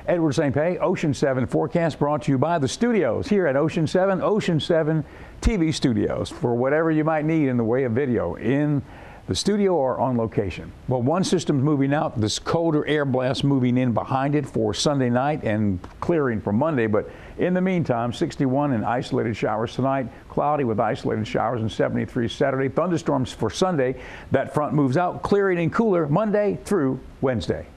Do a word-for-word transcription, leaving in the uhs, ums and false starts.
Edward Saint Pé, Ocean seven forecast brought to you by the studios here at Ocean seven, Ocean seven T V studios for whatever you might need in the way of video in the studio or on location. Well, one system's moving out, this colder air blast moving in behind it for Sunday night and clearing for Monday, but in the meantime, sixty-one and isolated showers tonight, cloudy with isolated showers, and seventy-three Saturday. Thunderstorms for Sunday. That front moves out, clearing and cooler Monday through Wednesday.